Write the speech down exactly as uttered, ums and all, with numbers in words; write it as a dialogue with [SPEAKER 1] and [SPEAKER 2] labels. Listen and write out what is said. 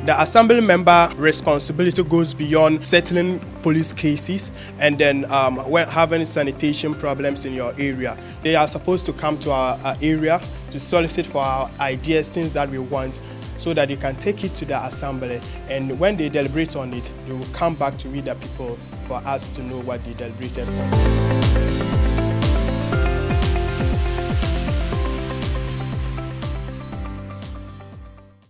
[SPEAKER 1] The assembly member responsibility goes beyond settling police cases and then um, when having sanitation problems in your area. They are supposed to come to our, our area to solicit for our ideas, things that we want, so that they can take it to the assembly, and when they deliberate on it, they will come back to we the people for us to know what they deliberated on.